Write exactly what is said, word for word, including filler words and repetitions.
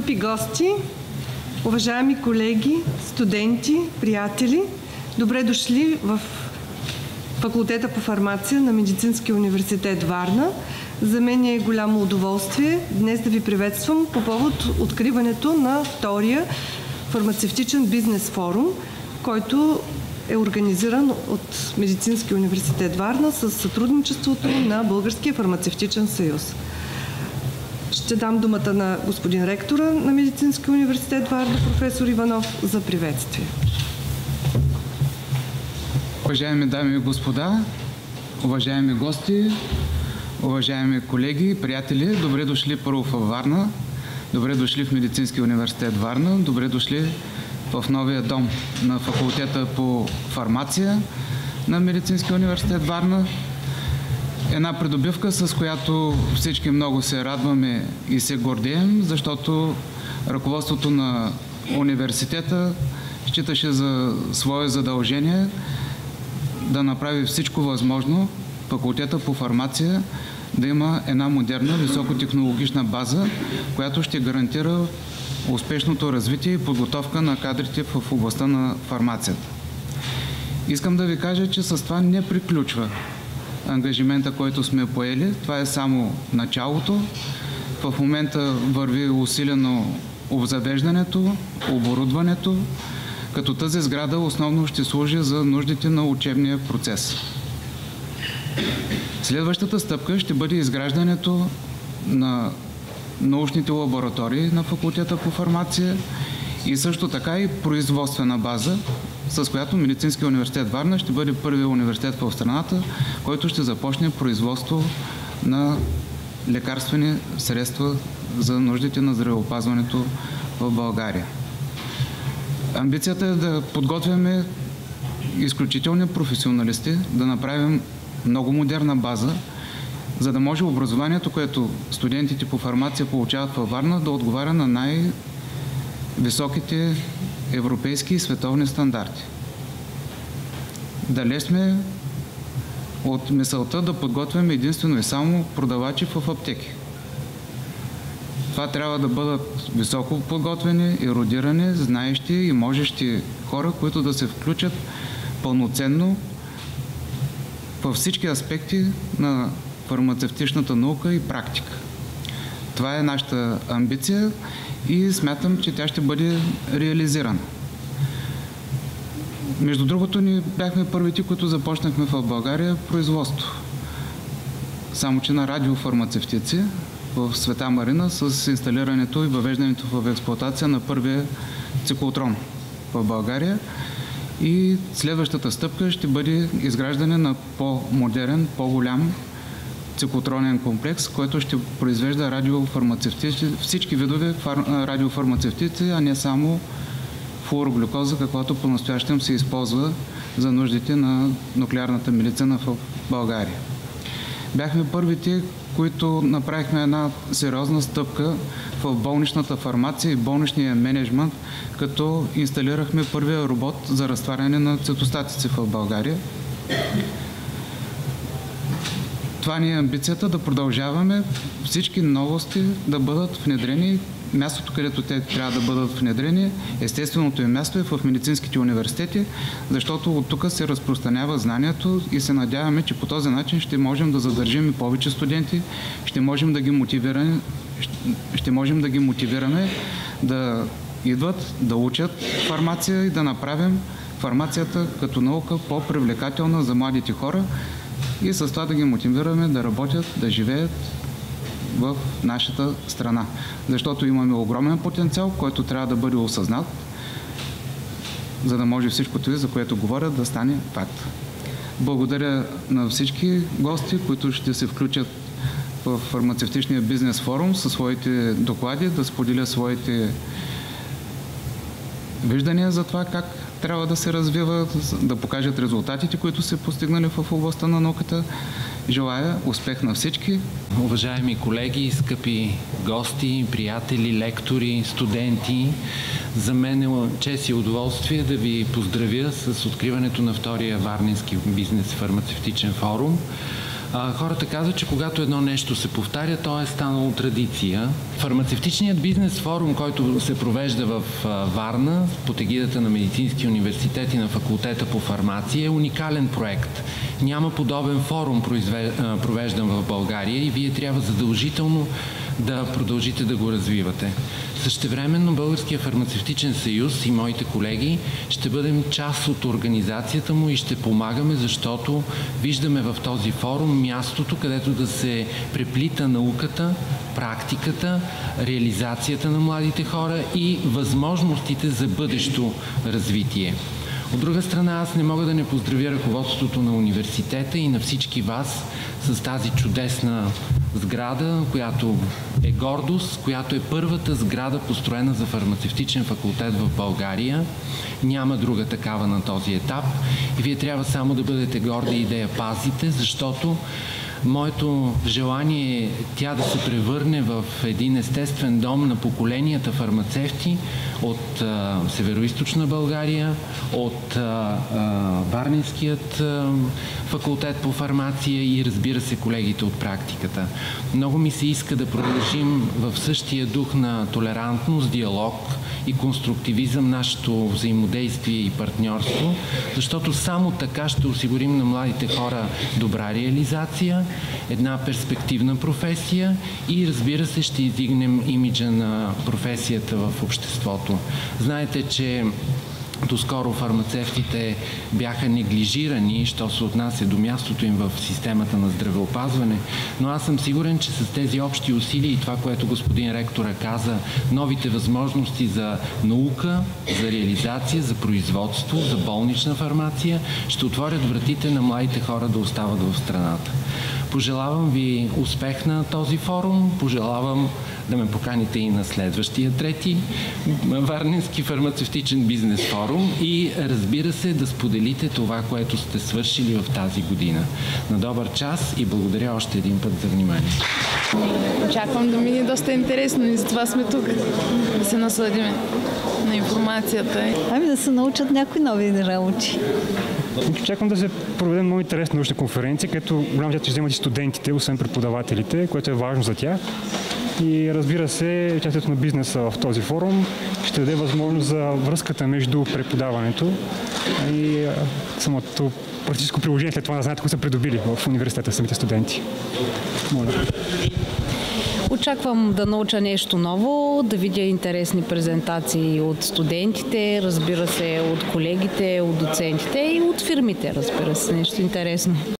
Скъпи гости, уважаеми колеги, студенти, приятели, добре дошли в Факултета по фармация на Медицинския университет Варна. За мен е голямо удоволствие днес да ви приветствам по повод откриването на втория фармацевтичен бизнес форум, който е организиран от Медицинския университет Варна с сътрудничеството на Българския фармацевтичен съюз. Ще дам думата на господин ректора на Медицинския университет Варна, професор Иванов, за приветствие. Уважаеми дами и господа, уважаеми гости, уважаеми колеги и приятели, добре дошли първо в Варна, добре дошли в Медицинския университет Варна, добре дошли в новия дом на Факултета по фармация на Медицинския университет Варна. Една придобивка, с която всички много се радваме и се гордеем, защото ръководството на университета считаше за свое задължение да направи всичко възможно Факултета по фармация да има една модерна, високотехнологична база, която ще гарантира успешното развитие и подготовка на кадрите в областта на фармацията. Искам да ви кажа, че с това не приключва ангажимента, който сме поели. Това е само началото. В момента върви усилено обзавеждането, оборудването, като тази сграда основно ще служи за нуждите на учебния процес. Следващата стъпка ще бъде изграждането на научните лаборатории на Факултета по фармация и също така и производствена база, с която Медицинския университет Варна ще бъде първият университет в страната, който ще започне производство на лекарствени средства за нуждите на здравеопазването в България. Амбицията е да подготвяме изключителни професионалисти, да направим много модерна база, за да може образованието, което студентите по фармация получават във Варна, да отговаря на най-високите европейски и световни стандарти. Далеч сме от мисълта да подготвяме единствено и само продавачи в аптеки. Това трябва да бъдат високо подготвени, ерудирани, знаещи и можещи хора, които да се включат пълноценно във всички аспекти на фармацевтичната наука и практика. Това е нашата амбиция и смятам, че тя ще бъде реализирана. Между другото, ние бяхме първите, които започнахме в България производство. Само че на радиофармацевтици в Света Марина с инсталирането и въвеждането в експлоатация на първия циклотрон в България. И следващата стъпка ще бъде изграждане на по-модерен, по-голям циклотронен комплекс, който ще произвежда радиофармацевтици, всички видове фар... радиофармацевтици, а не само флуороглюкоза, каквато по-настоящем се използва за нуждите на нуклеарната медицина в България. Бяхме първите, които направихме една сериозна стъпка в болничната фармация и болничния мениджмънт, като инсталирахме първия робот за разтваряне на цитостатици в България. Това ни е амбицията да продължаваме всички новости да бъдат внедрени. Мястото, където те трябва да бъдат внедрени, естественото им място е в медицинските университети, защото от тук се разпространява знанието и се надяваме, че по този начин ще можем да задържим и повече студенти, ще можем да ги мотивираме, ще можем да ги мотивираме да идват, да учат фармация и да направим фармацията като наука по-привлекателна за младите хора и с това да ги мотивираме да работят, да живеят в нашата страна. Защото имаме огромен потенциал, който трябва да бъде осъзнат, за да може всичко това, за което говоря, да стане факт. Благодаря на всички гости, които ще се включат в фармацевтичния бизнес форум със своите доклади, да споделят своите виждания за това как трябва да се развива, да покажат резултатите, които са постигнали в областта на науката. Желая успех на всички. Уважаеми колеги, скъпи гости, приятели, лектори, студенти, за мен е чест и удоволствие да ви поздравя с откриването на втория Варненски бизнес фармацевтичен форум. А, хората казват, че когато едно нещо се повтаря, то е станало традиция. Фармацевтичният бизнес форум, който се провежда в а, Варна под егидата на Медицинския университет и на факултета по фармация, е уникален проект. Няма подобен форум произве... а, провеждан в България и вие трябва задължително да продължите да го развивате. Същевременно Българския фармацевтичен съюз и моите колеги ще бъдем част от организацията му и ще помагаме, защото виждаме в този форум мястото, където да се преплита науката, практиката, реализацията на младите хора и възможностите за бъдещо развитие. От друга страна, аз не мога да не поздравя ръководството на университета и на всички вас с тази чудесна сграда, която е гордост, която е първата сграда, построена за фармацевтичен факултет в България. Няма друга такава на този етап и вие трябва само да бъдете горди и да я пазите, защото моето желание е тя да се превърне в един естествен дом на поколенията фармацевти от а, Североизточна България, от а, а, Варненският а, факултет по фармация и, разбира се, колегите от практиката. Много ми се иска да продължим в същия дух на толерантност, диалог и конструктивизъм нашето взаимодействие и партньорство, защото само така ще осигурим на младите хора добра реализация, една перспективна професия и, разбира се, ще издигнем имиджа на професията в обществото. Знаете, че доскоро фармацевтите бяха неглижирани, що се отнася до мястото им в системата на здравеопазване, но аз съм сигурен, че с тези общи усилия и това, което господин ректора каза, новите възможности за наука, за реализация, за производство, за болнична фармация, ще отворят вратите на младите хора да остават в страната. Пожелавам ви успех на този форум, пожелавам да ме поканите и на следващия трети Варненски фармацевтичен бизнес форум и, разбира се, да споделите това, което сте свършили в тази година. На добър час и благодаря още един път за внимание. Очаквам да мине доста интересно и затова сме тук, да се насладиме на информацията. Ами да се научат някои нови работи. Очаквам да се проведе много интересна научна конференция, където голяма част ще вземат и студентите, освен преподавателите, което е важно за тях. И, разбира се, участието на бизнеса в този форум ще даде възможност за връзката между преподаването и самото практическо приложение, след това да знаят, кои са придобили в университета самите студенти. Моля. Очаквам да науча нещо ново, да видя интересни презентации от студентите, разбира се, от колегите, от доцентите и от фирмите, разбира се, нещо интересно.